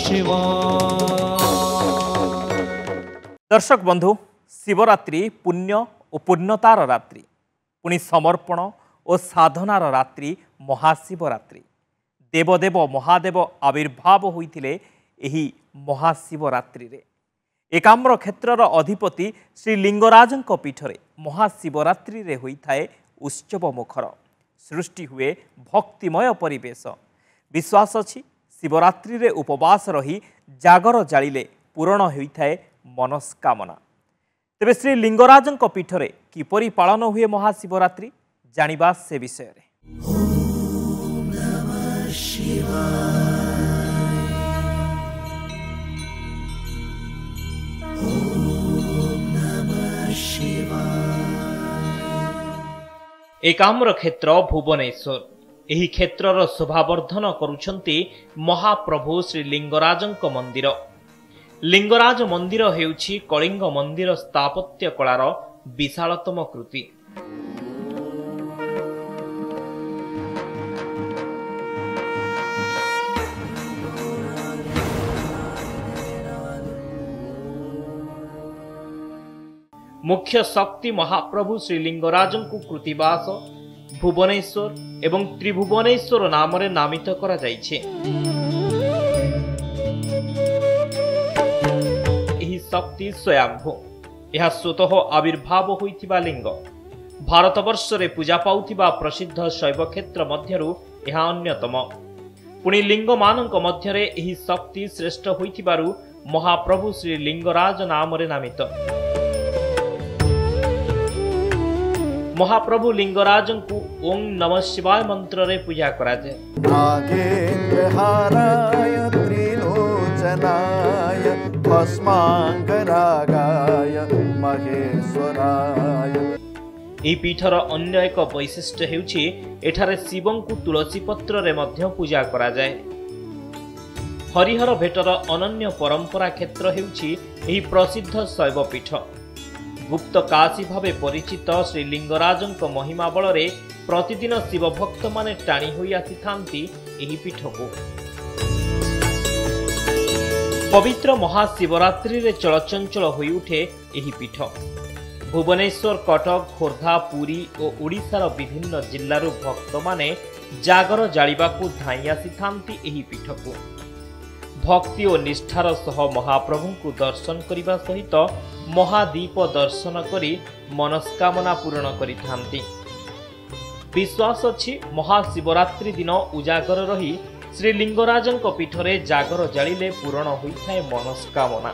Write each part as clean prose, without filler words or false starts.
दर्शक बंधु शिवरात्रि पुण्य और पुण्यतार रात्रि पुणी समर्पण और साधनार रात्रि महाशिवरात्रि देवदेव महादेव आविर्भाव होइथिले एही महाशिवरात्रि रे एकाम्र क्षेत्रर अधिपति श्री लिंगराजंक पीठरे महाशिवरात्रि रे होइथाए उत्सव मुखर सृष्टि हुए भक्तिमय परिवेश विश्वास अछि शिवरात्रि रे उपवास रही जागर जालिले पूरण होइथाए मनस्कामना। तेबे श्री लिंगराजंक पीठरे किपरि पालन हुए महाशिवरात्रि जानिबा से विषय रे। एकाम्र क्षेत्र भुवनेश्वर एही क्षेत्रर शोभावर्धन करुछंती महाप्रभु श्री लिंगराजंक मंदिर। लिंगराज मंदिर हेउछि कलिंग मंदिर स्थापत्य कलार विशालतम कृति। मुख्य शक्ति महाप्रभु श्री लिंगराजंकु कृतिवास भुवनेश्वर एवं त्रिभुवनेश्वर नामरे नामित करा जाइछे। शक्ति स्वयंभू यह स्वतः आविर्भाव होइथिबा लिंग भारतवर्ष रे पूजा पाउथिबा प्रसिद्ध शैव क्षेत्र मध्यरु यह अन्यतम। पुणी लिंग मानक मध्यरे एही शक्ति श्रेष्ठ होइथिबारु महाप्रभु श्री लिंगराज नामरे नामित। महाप्रभु लिंगराजंकु ओं नमः शिवाय मंत्र रे पूजा करा जाय। ई पीठर अन्य एक वैशिष्ट्य हेउछि एठारे शिवंकु तुलसी पत्र रे मध्य पूजा करा जाय। हरिहर भेटर अनन्य परंपरा क्षेत्र हेउछि एही प्रसिद्ध शैव पीठ। गुप्त काशी भावे परिचित श्री लिंगराजंक महिमा बलरे प्रतिदिन शिव भक्त माने टाणी होई आसिथांती एही पीठको। पवित्र महाशिवरात्रि रे चलचंचल होई उठे एही पीठ। भुवनेश्वर कटक खोर्धा पुरी और ओडिशार विभिन्न जिल्लारू भक्त माने जागर जालिबाकू धाई आसिथांती एही पीठको। भक्ति और निष्ठार सह महाप्रभुଙ୍କୁ दर्शन करिबा सहित महादीप दर्शन करी मनस्कामना पूर्ण करिथांती। विश्वास अछि महाशिवरात्रि दिन उजागर रही श्री लिंगराजंक पीठरे जागर जालिले पूर्ण होइथाए मनस्कामना।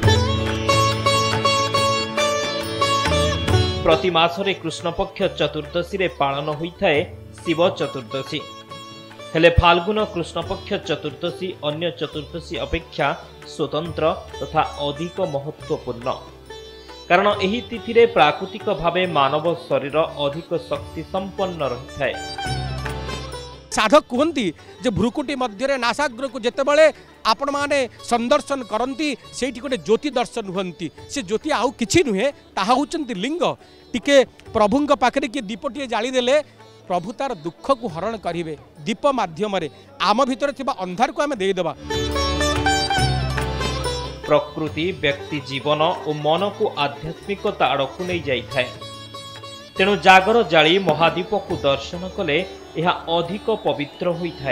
प्रति मासरे कृष्णपक्ष चतुर्दशी रे पालन होइथाए शिव चतुर्दशी। हेले फाल्गुन कृष्णपक्ष चतुर्दशी अन्य चतुर्दशी अपेक्षा स्वतंत्र तथा अधिक महत्वपूर्ण कारण एही तिथि रे प्राकृतिक भावे मानव शरीर अधिक शक्ति संपन्न रहिथाए। साधक कहती जे भ्रुकुटी मध्य नासाग्र को जितेबाला आपण मैंने संदर्शन करती से गोटे ज्योति दर्शन हुंती से ज्योति आउ कि नुहे ताहा होचंती लिंग टिके प्रभुंक पाखरे किए दीपटे जालीदेले प्रभु तार दुख को हरण करेंगे दीप माध्यम आम भीतर थिबा अंधार को आम देदेबा। प्रकृति व्यक्ति जीवन और मन को आध्यात्मिकता आड़कू नहीं जाए तेणु जागर जाली महादीप को दर्शन कले यह अधिक पवित्र होइथाए।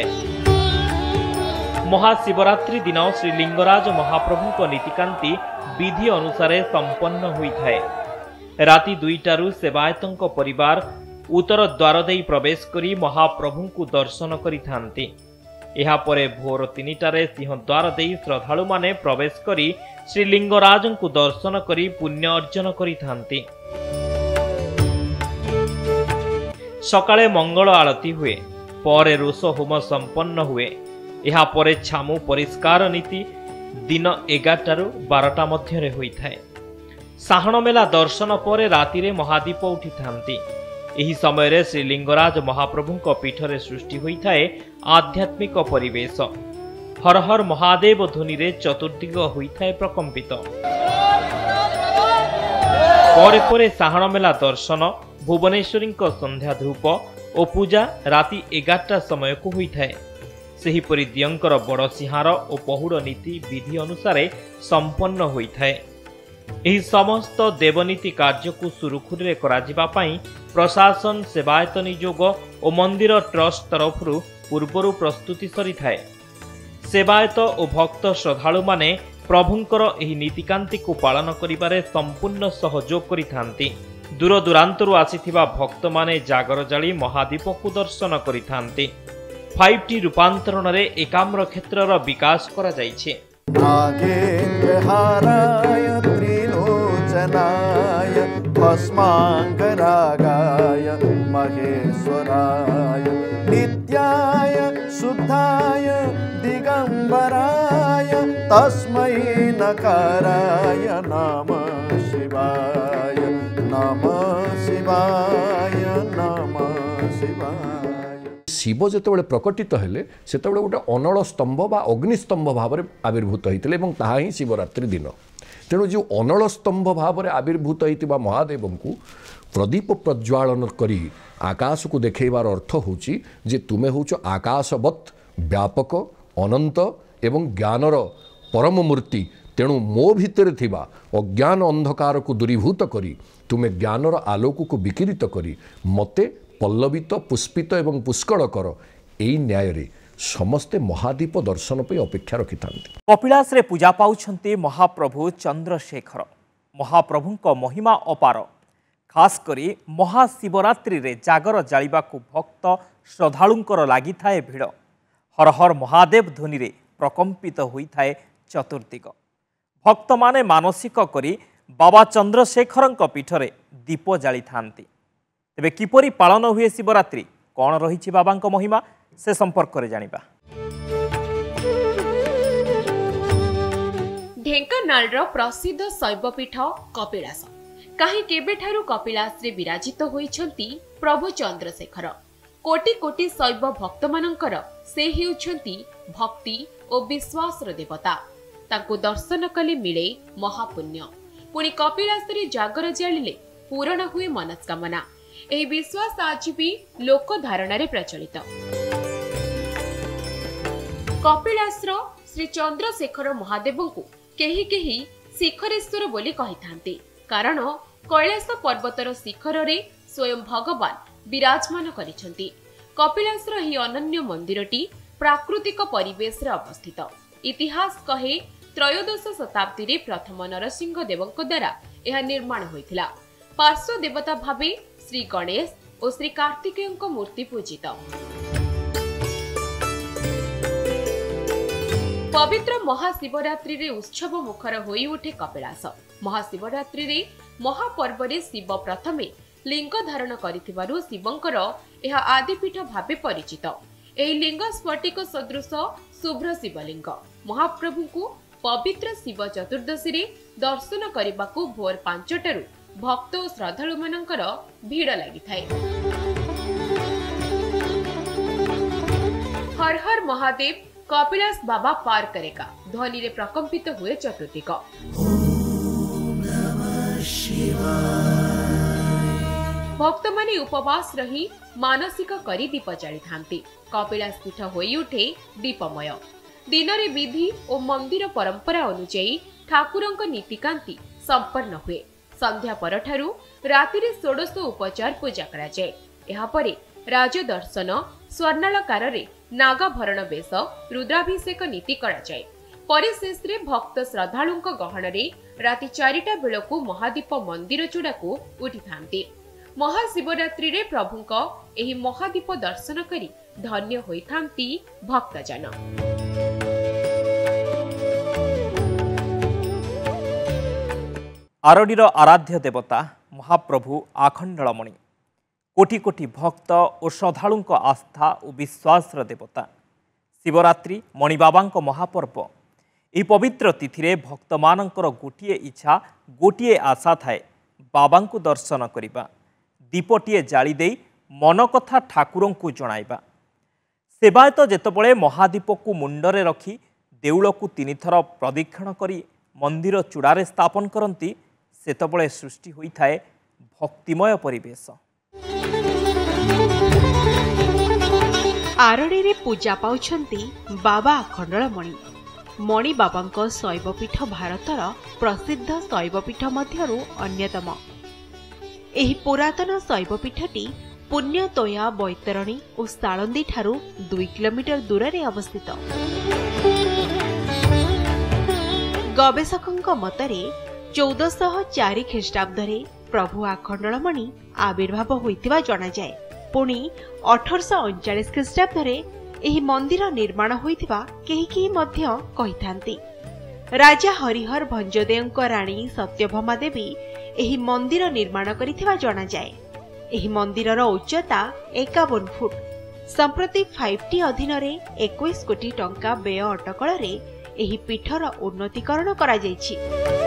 महाशिवरात्रि दिन श्री लिंगराज महाप्रभु नीतिकांति विधि अनुसार संपन्न होइथाए। राति 2टारू सेवायतंक परिवार उत्तर द्वार देई प्रवेश करी महाप्रभु को दर्शन करिथांती। एहा परे भोर 3टारे सिंह द्वार देई श्रद्धालु माने प्रवेश करी श्री लिंगराज को दर्शन करी पुण्य अर्जन करिथांती। सकाळे मंगल आरती हुए परे रोष होम संपन्न हुए। एहा परे छामु परिष्कार नीति दिन 11टारू 12टा मध्यरे होइथाए। साहण मेला दर्शन परे राति रे महादीप उठिथांती। एही समय रे श्री लिंगराज महाप्रभुंक पीठरे सृष्टि होइथाए आध्यात्मिक परिवेश। हर हर महादेव ध्वनि रे चतुर्दिग होइथाए प्रकंपित। परे परे साहण मेला दर्शन भुवनेश्वरी संध्या धूप और पूजा राति 11टा समय को होइथाए। सेहीपरि दियंकर बड़ सिंहार और पहुड़ नीति विधि अनुसार संपन्न होइथाए। एही समस्त देवनीति कार्य को सुरुखुरी कराजिबा पई प्रशासन सेवायत नियोग और मंदिर ट्रस्ट तरफ पूर्वर प्रस्तुति सरी थाए। सेवायत और भक्त श्रद्धालु माने प्रभुंकर एही नीतिकांति को पालन करिबारे संपूर्ण सहयोग करिथांती। दूर दूरांतरु आसीथिबा भक्त माने जागर जाली महादीप को दर्शन करिथांती। 5T रूपांतरण रे एकाम्र क्षेत्रर विकास करा जाइछे। नागेन्द्रहाराय त्रिलोचनाय भस्मांगरागाय महेश्वराय नित्याय शुद्धाय दिगंबराय तस्मै नकाराय नमः शिवाय नमः शिवाय नमः शिवाय। शिव जिते प्रकटित हेले से गोटे अनल स्तंभ बा अग्निस्तंभ भाव में आविर्भूत होते ताहा ही शिवरात्रि दिन। तेणु जो अनल स्तंभ भाव में आविर्भूत होता महादेव को प्रदीप प्रज्वालन करी आकाश को देखेबार अर्थ होची जे तुमे होच आकाशवत् व्यापक अनंत एवं ज्ञानर परम मूर्ति। तेणु मो भितर थिबा अज्ञान अंधकार को दूरीभूत करी तुमे ज्ञानर आलोक को विकिरित करी मते पल्लवित पुष्पित एवं पुष्कल कर एई न्याय रे समस्ते महादीप दर्शन पे अपेक्षा रखि थांती। कपिलास रे पूजा पाउछंती महाप्रभु चंद्रशेखर। महाप्रभुंक महिमा अपार। खास करी महाशिवरात्रि रे जागर जालिबा को भक्त श्रद्धालुंकर लागि थाए भिड़। हर हर महादेव ध्वनि रे प्रकंपित होई थाए चतुर्दिग। भक्त माने मानसिक करी बाबा चंद्रशेखरंक पीठरे दीप जाली थांती। तेबे किपरि पालन हुए शिवरात्रि, कौन रही बाबांक महिमा से संपर्क रे जानिबा। ढेंकानालर प्रसिद्ध शैवपीठ कपिलास। कहीं केबेठारु कपिलास रे विराजित होइछंती प्रभु चंद्रशेखर। कोटि कोटि शैव भक्त मानकर से हेउछंती भक्ति और विश्वास देवता। तांको दर्शन कले मिले महापुण्य। पुणी कपिलास रे जागर जालिले पूरण हुए मनस्कामना। एही विश्वास आज भी लोक धारणा रे प्रचलित। कपिलासर श्री चंद्रशेखर महादेव को केही केही शिखरेश्वर बोली कहिथांती। कारण कैलास पर्वतर शिखर रे स्वयं भगवान विराजमान करिछंती। कपिलासर एही अनन्य मंदिरटी प्राकृतिक परिवेश रे अवस्थित। इतिहास कहे त्रयोदश शताब्दी रे प्रथम नरसिंह देवଙ୍କ द्वारा यह निर्माण होइथिला। पार्श्व देवता भावे श्री गणेश और श्री कार्तिकेय मूर्ति पूजित। पवित्र महाशिवरात्रि रे उत्सव मुखर होई उठे कपिलास। महाशिवरात्रि रे महापर्व रे शिव प्रथमे लिंग धारण करिथिबारु शिवंकर यह आदिपीठ भावे परिचित। एही लिंग स्फटिक सदृश शुभ्र शिवलिंग। महाप्रभु को पवित्र शिव चतुर्दशी रे दर्शन करिबाकू भोर 5टारु भक्त और श्रद्धालु मानकर भीड़ लगी थाए। हर हर महादेव कपिलास बाबा पार करेगा ध्वनि रे प्रकंपित हुए चतुर्दिग। भक्त माने उपवास रही मानसिक करी दीप जाली थांती। कपिलास पीठ होई उठे दीपमय। दिन रे विधि और मंदिर परंपरा अनुଯାयी ठाकुरंक नीतिकांति संपन्न हुए। संध्या परठारु राति रे 16 उपचार पूजा करा जाए। एहा परे राज दर्शन स्वर्णालकार रे नागाभरण बेश रुद्राभिषेक नीति करा जाए। परे शेष रे भक्त श्रद्धालुंक गहन रे राति 4टा बेलकू महादीप मंदिर चूड़ा को उठी थांती। महाशिवरात्रि रे प्रभुंक एही महादीप दर्शन करी धन्य होई थांती भक्तजन। आरडीर आराध्य देवता महाप्रभु आखंडलमणि। कोटि कोटि भक्त और श्रद्धालुंक आस्था और विश्वास देवता। शिवरात्रि मणिबाबांक महापर्व। यह पवित्र तिथि रे भक्त मानकर गोटिए इच्छा गोटिए आशा थाए बाबांकु दर्शन करिबा। दीपटिए जाली देई मन कथा ठाकुरंकु जणाइबा। सेवायत जेतबळे महादीपकु मुंडरे रखी देउलकु 3 थर प्रदक्षिण करी मंदिर चूड़ारे स्थापन करती सेतबळे सृष्टि होइथाए भक्तिमय परिवेश। आरडी रे पूजा पाउछंती बाबा अखंडलमणि। मणि बाबांक शैवपीठ भारतर प्रसिद्ध शैवपीठ मध्यरु अन्यतम। एही पुरातन शैवपीठटी पुण्यतोया बैतरणी और साळंदी ठारू 2 किलोमीटर दूर रे अवस्थित। गवेषकଙ୍କ मतरे 1404 ख्रीष्टाब्दरे प्रभु आखंडलमणि आविर्भाव होइतिबा जणा जाय। पुणी 1839 ख्रीष्टाब्दरे एही मंदिर निर्माण होइतिबा केही मध्य कहिथांती। राजा हरिहर भंजदेवଙ୍କ राणी सत्यभामा देवी एही मंदिर निर्माण करिथिबा जणा जाय। एही मंदिरर उच्चता 51 फुट। संप्रति 5T अधीन 21 कोटी टंका व्यय अटकल एही पीठर उन्नतीकरण करा जायछि।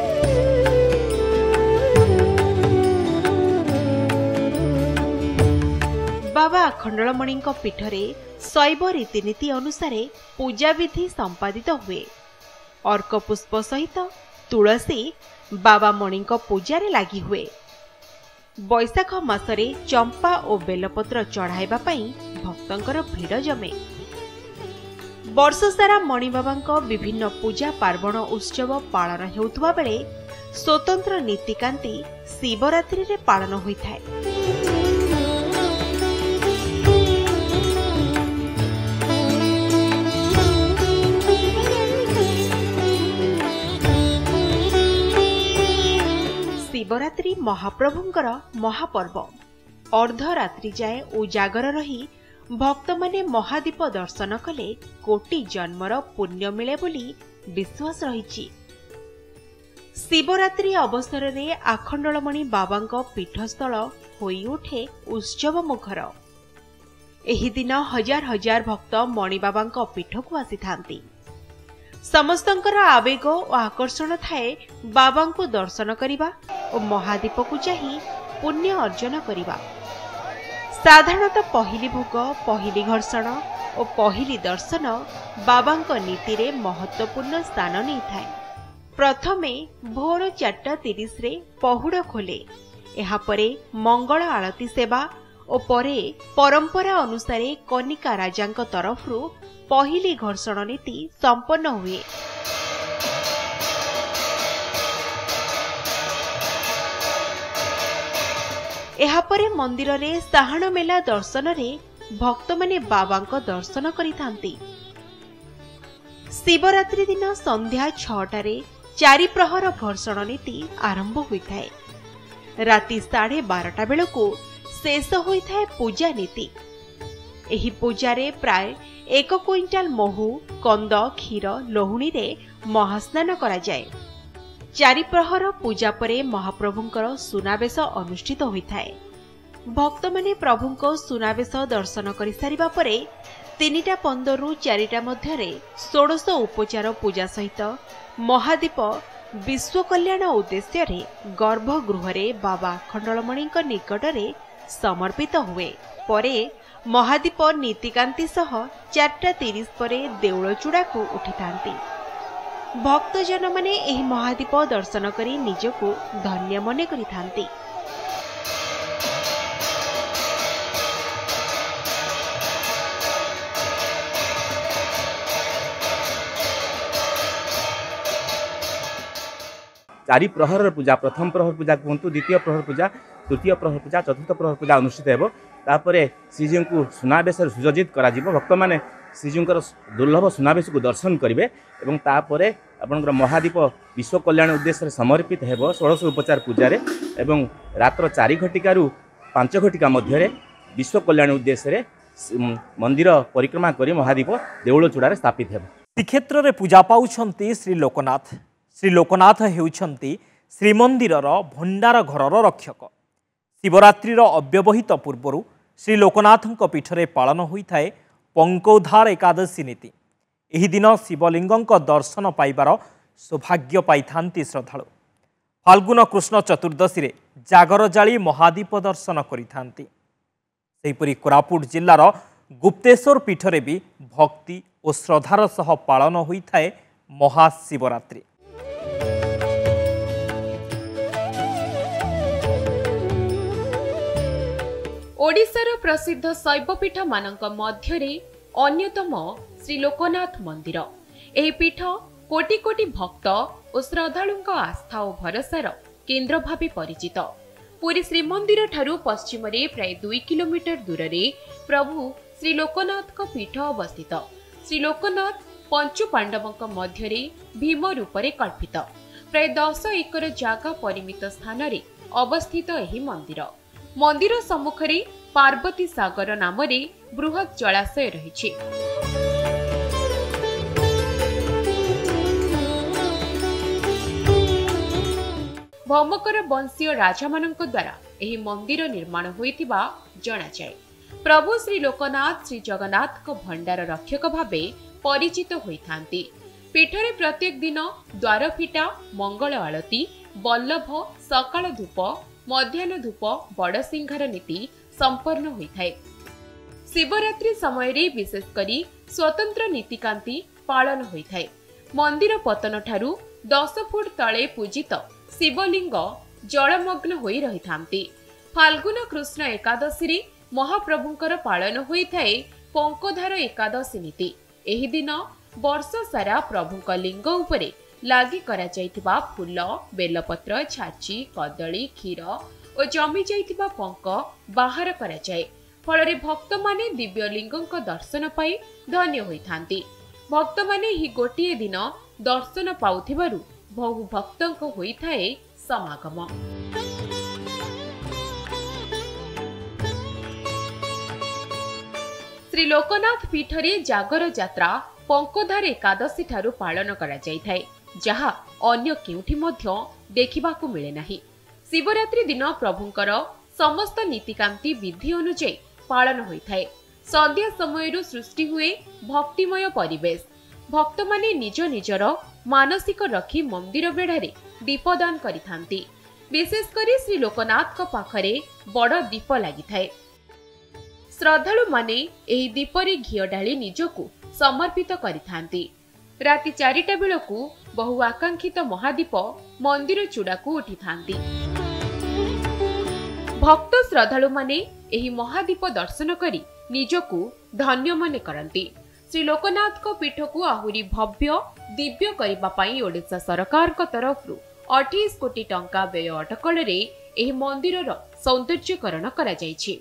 बाबा अखंडलमणि पीठरे शैव रीतिनीति अनुसार पूजा विधि संपादित हुए। अर्क पुष्प सहित तुलसी बाबा मणि पूजा लगी हुए। बैशाख मासरे चंपा और बेलपत्र चढ़ाइबा पई भक्तंकर भीड़ जमे। वर्ष सारा मणि बाबा विभिन्न पूजा पार्वण उत्सव पालन हेउतबा बेले स्वतंत्र नीतिकांति शिवरात्रि रे पालन होइथाय। शिवरात्रि महाप्रभुंकर महापर्व। अर्धरात्रि जाए उजागर रही भक्त माने महादीप दर्शन कले कोटि जन्मर पुण्य मिले बोली विश्वास रही। शिवरात्रि अवसर रे आखंडलमणि बाबांक पीठस्थल होई उठे उत्सव मुखर। एही दिन हजार हजार भक्त मणि बाबांक पीठ को आसी थांती। समस्तंकर आवेग और आकर्षण थाए बाबांको दर्शन करिबा और महादीप को चाही पुण्य अर्जन करिबा। साधारणतः पहली भोग, पहली घर्षण और पहली दर्शन बाबांको नीति रे महत्वपूर्ण स्थान नहीं थाए। प्रथमे भोर 4:30 रे पहुड़ खोले। एहा परे मंगल आरती सेवा और परे परंपरा अनुसार कनिका राजांक तरफरु पहली घर्षण नीति संपन्न हुए। एहापरे मंदिर रे साहाण मेला दर्शन रे भक्त माने बाबांक दर्शन करिथांती। शिवरात्रि दिन संध्या 6टारे 4 प्रहर घर्षण नीति आरंभ होइथाय। राति 12:30 बेलको शेष होइथाय पूजा नीति। एही पूजा रे प्राय 1 क्विंटाल महू, कंद, क्षीर, लोहुणी रे महास्नान करा जाए। 4 प्रहर पूजा परे महाप्रभुंकर सुनावेश अनुष्ठित होइथाय। भक्त माने प्रभुंको सुनावेश दर्शन करि सारिबा परे 3:15 रु 4टा मध्यरे 16 उपचार पूजा सहित महादीप विश्व कल्याण उद्देश्य रे गर्भगृह रे बाबा अखंडलमणि निकट रे समर्पित हुए। परे महादीप नीतिकांति सह 4:30 परे देउलचूड़ा को उठिथांती। भक्तजन माने एही महादीप दर्शन करी निजको धन्य मने करिथांती। चारि प्रहर पूजा, प्रथम प्रहर पूजा कहतु, द्वितीय प्रहर पूजा, तृतीय प्रहर पूजा, चतुर्थ प्रहर पूजा अनुष्ठित हेबो। तापरे श्रीजी को सुनावेश सुसज्जित करा जिवो। भक्त माने श्रीजी दुर्लभ सुनावेश को दर्शन करेंगे। तापरे आपनकर महादीप विश्व कल्याण उद्देश्य समर्पित हेबो 16 उपचार पूजा रे। एवं रात्र 4 घटिका रु 5 घटिका मध्य विश्व कल्याण उद्देश्य मंदिर परिक्रमा करी महादीप देउलचूड़ा स्थापित हेबो। श्रीक्षेत्र रे पूजा पाउछंती श्री लोकनाथ। श्री लोकनाथ हेउछंती श्रीमंदिरर भंडार घरर रक्षक। शिवरात्रिर अव्यवहित पूर्वरु श्री लोकनाथଙ୍କ पीठरे पालन होइथाए पंकोद्धार एकादशी नीति। एही दिन शिवलिंगଙ୍କ दर्शन पाइबार सौभाग्य पाइथांती श्रद्धालु। फाल्गुन कृष्ण चतुर्दशी रे जागर जाली महादीप दर्शन करिथांती। सेहिपरि कोरापुट जिल्लार गुप्तेश्वर पीठरे भी भक्ति और श्रद्धार सह पालन होइथाए महाशिवरात्रि। ओडिशार प्रसिद्ध शैवपीठ मानक मध्यरे अन्यतम श्री लोकनाथ मंदिर। एही पीठ कोटि कोटि भक्त और श्रद्धालुंक आस्था और भरोसार केन्द्र भावे परिचित। पुरी श्रीमंदिर ठारू पश्चिम रे प्राय 2 किलोमीटर दूर रे प्रभु श्री लोकनाथ को पीठ अवस्थित। श्री लोकनाथ पंचु पांडवों मध्य भीम रूपरे कल्पित। प्राय 10 एकर जागा परिमित स्थान रे अवस्थित एही मंदिर। मंदिर सम्मुखरे पार्वती सागर नाम रे बृहत जलाशय रहिछि। भौमकर वंशीय राजा मानक द्वारा एही मंदिर निर्माण होइतिबा जणा जाय। प्रभु श्री लोकनाथ श्री जगन्नाथ को भंडार रक्षक भावे परिचित होइथांती। पीठरे प्रत्येक दिन द्वार फिटा, मंगल आळती, बल्लभ, सकाळ धूप, मध्याह्न धूप, बड़ सिंहार नीति संपन्न होइथाय। शिवरात्रि समय रे विशेष करी स्वतंत्र नीतिकांति पालन होइथाय। मंदिर पतन ठारू 10 फुट तले पूजित शिवलिंग जलमग्न होई रहिथांती। फाल्गुन कृष्ण एकादशी रे महाप्रभुंकर पालन होइथाय पंकोधार एकादशी नीति। एही दिन वर्ष सारा प्रभुंक लिंग उपरे लागि करा जाइथिबा फूल, बेलपत्र, छाची, कदली, क्षीर और जमी जाइथिबा पंक बाहर करा जाय। फलरे भक्त माने दिव्य लिंगंक दर्शन पाई धन्य होइथांती। भक्त माने ही गोटिए दिन दर्शन पाउथिबारु बहु भक्तंक होइथाए समागम। श्री लोकनाथ पीठरे जागर यात्रा पंकोधार एकादशी ठारू पालन करा जाइथाए, जहा अन्य केउठी मध्य देखिबाकू मिले नाही। शिवरात्रि दिन प्रभुंकर समस्त नीतिकांति विधि अनुଯାयी पालन होइथाए। संध्या समयरु सृष्टि हुए भक्तिमय परिवेश। भक्त माने निज निजर मानसिक रखी मंदिर बेढ़ारे दीपदान करिथांती। विशेष करी श्री लोकनाथ को पाखरे बड़ दीप लागिथाए। श्रद्धालु माने एही दीपरे घिଅ ढाली निजकू समर्पित करिथांती। राति 4टा बेलकू बहु आकांक्षित महादीप मंदिर चूड़ाकू उठिथांती। भक्त श्रद्धालु माने एही महादीप दर्शन करी निजकू धन्य माने करंती। श्री लोकनाथ को पीठ को आहुरी भव्य दिव्य करबा पई ओडिशा सरकार को तरफ 28 कोटी टंका व्यय अटकल रे एही मंदिरर सौंदर्यकरण करा जायछि।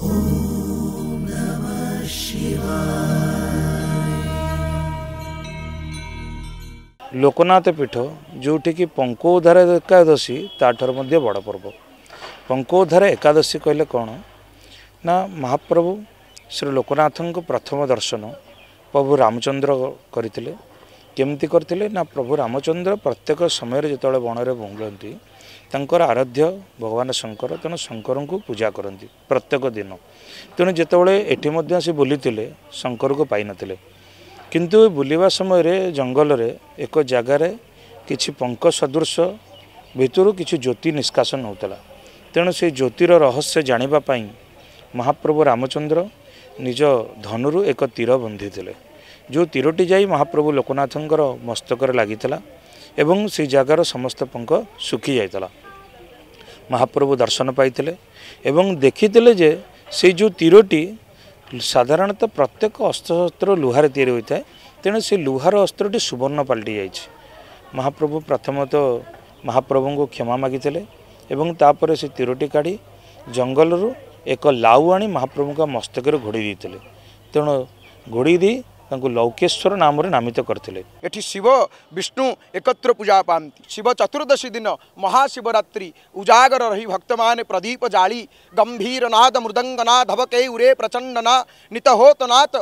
लोकनाथ पीठ जोठी की पंकोधार एकादशी ताठर मध्य बड़ पर्व। पंकोधार एकादशी कहले कौन ना महाप्रभु श्री लोकनाथन को प्रथम दर्शन प्रभु रामचंद्र करथिले। केमती करथिले ना प्रभु रामचंद्र प्रत्येक समय जिते बणरे बुलती तांकर आराध्य भगवान शंकर, तेणु शंकर को पूजा करती प्रत्येक दिन। तेणु जितेबाला एठी मध्य से बुलीतिले शंकर को पाई नथिले, किंतु बुलिबा समय रे जंगल रे एक जगार किछि पंक सदृश भितरु किछि ज्योति निष्कासन होतला। तेणु से ज्योतिर रहस्य जानिबा पई महाप्रभु रामचंद्र निज धनुरु एक तीर बंधी थिले। जो तीरटी जाई महाप्रभु लोकनाथंकर मस्तकर लागितला एवं से जगार समस्त पंक सुखी जाइतला। महाप्रभु दर्शन पाइथिले एवं देखिथिले जे से जो तीरटी साधारणतः प्रत्येक अस्त्र लुहार तैयारी होता है। तेणु से लुहार अस्त्रटी सुवर्ण पलटि जाइए। महाप्रभु प्रथमतः महाप्रभु को क्षमा मागिथिले एवं तापर से तीरटी काढ़ी जंगलरू एक लाउ आनी महाप्रभु का मस्तक घोड़ी देते। तेणु घोड़ी दी लौकेश्वर नाम नामित करथिले। एठी शिव विष्णु एकत्र पूजा पाती। शिव चतुर्दशी दिन महाशिवरात्रि उजागर रही भक्त माने प्रदीप जाली गंभीर नाद मृदंगना धवके उरे प्रचंडना नितहोतनाथ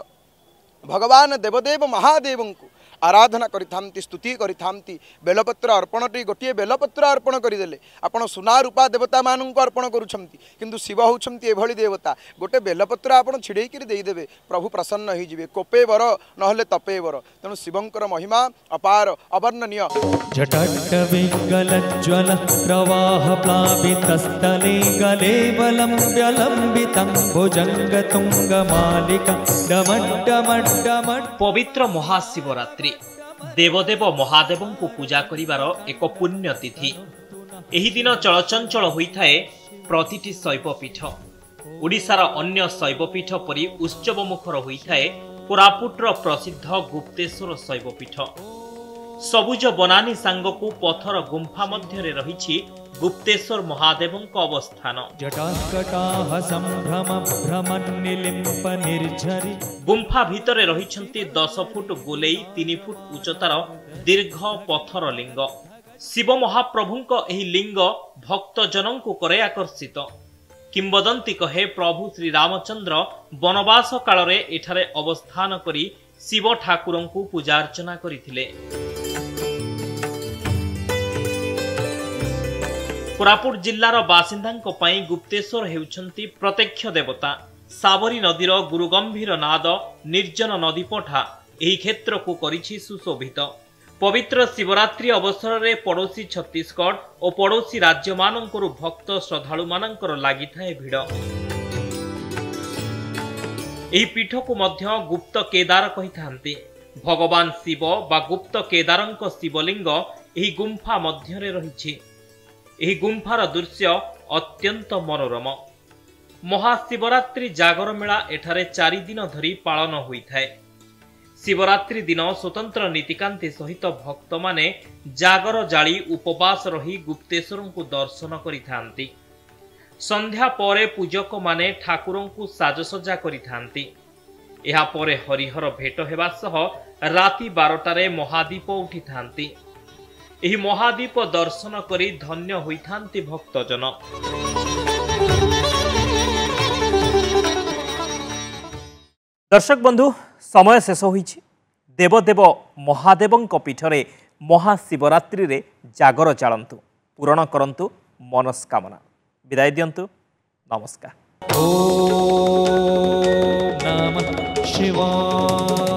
भगवान देवदेव महादेव को आराधना करिथांती, स्तुति करिथांती। बेलपत्र अर्पणटी गोटे बेलपत्र अर्पण करदेले आपण सुना रूपा देवता मानक अर्पण करुछंती, किंतु शिव होउछंती एभली देवता गोटे बेलपत्र आपण छिड़ेकी देदेवे प्रभु प्रसन्न हो जिवे। कोपे वर नहले तपे वर। तेणु शिवंकर महिमा अपार अवर्णनीय। जटट्टविगलज्ज्वल प्रवाह प्लावितस्थले गलेवलं व्यलम्बितं भुजङ्गतुङ्गमालिका डमड्डमड्डमड्। पवित्र महाशिवरात्रि देवदेव महादेव को पूजा करिवार एक पुण्य तिथि। एही दिन चलचंचल होइथाए प्रतिटी शैवपीठ। ओडिशार अन्य शैवपीठ परि उत्सव मुखर होइथाए कोरापुटर प्रसिद्ध गुप्तेश्वर शैवपीठ सबुज बनानी सांगकू पथर गुंफा मध्य रही गुप्तेश्वर महादेव अवस्थान। जटाकटाह संभ्रम भ्रमन्निलिम्प निर्झरि गुंफा भितर रही 10 फुट गोलेई 3 फुट उच्चतार दीर्घ पथर लिंग। शिव महाप्रभुंक एही लिंग भक्तजनों को करे आकर्षित। किंबदंती कहे प्रभु श्री रामचंद्र वनवास काल रे एठारे अवस्थान करी शिव ठाकुरों को पूजार्चना करिथिले। कोरापुट जिल्लार बासिंदांक पई गुप्तेश्वर हेउछंती प्रत्यक्ष देवता। साबरी नदीर गुरुगंभीर नाद निर्जन नदी पठा एही क्षेत्र को करिछि सुशोभित। पवित्र शिवरात्रि अवसर में पड़ोसी छत्तीसगढ़ और पड़ोसी राज्य मानंकरु भक्त श्रद्धालु मानंकर लागिथाए भिड़। एही पीठ को मध्य गुप्त केदार कहिथांती। भगवान शिव बा गुप्त केदारंक शिवलिंग एही गुंफा मध्य रहिछि। एही गुंफार दृश्य अत्यंत मनोरम। महाशिवरात्रि जागर मेला एठारे 4 दिन धरी पालन होइथाए। शिवरात्रि दिन स्वतंत्र नीतिकांति सहित भक्त माने जागर जाली उपवास रही गुप्तेश्वर को दर्शन करिथांती। संध्या परे पूजक माने ठाकुरों को साजसज्जा करिथांती। एहा परे हरिहर भेट हेबा सह राति 12टारे महादीप उठिथांती। एही महादीप दर्शन करी धन्य होइथांती भक्तजन। दर्शक बंधु समय शेष होइछि। देवदेव महादेवंक पीठरे महाशिवरात्रि रे जागर चालंतु, पूरण करंतु मनस्कामना। विदाय दियंतु। नमस्कार। ओम नमः शिवाय।